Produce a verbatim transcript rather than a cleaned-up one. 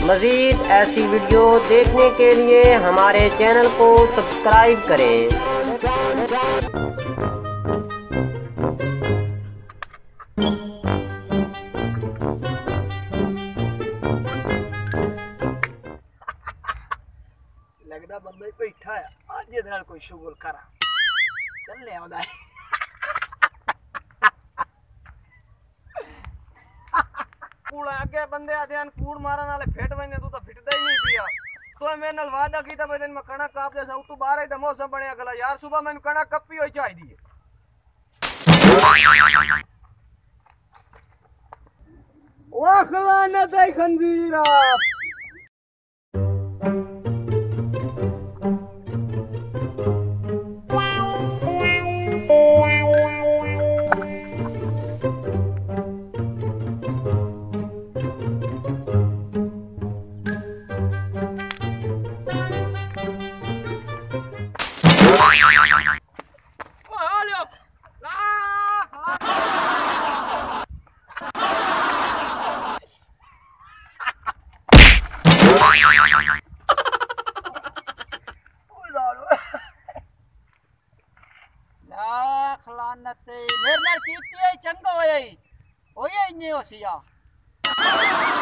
मज़ीद ऐसी वीडियो देखने के लिए हमारे चैनल को सब्सक्राइब करें। लगदा बंदा बैठा है आज ये नाल कोई शुगल करा चलने आउंदा है। कूड़ आगे बंदे आदेन कूड़ मारन वाले फेट वने तू तो फिटदा ही नहीं पिया। तो मैं नाल वादा कीता मैं दिन में कणक काप दे तू बाहर ही द मौसम बनया गला यार सुबह मैंने कणक कप्पी होई चाह दी वाह खलानत है खंजीरा। मेरे नाल कीती है चंगा होया ही होया ही नहीं होसिया।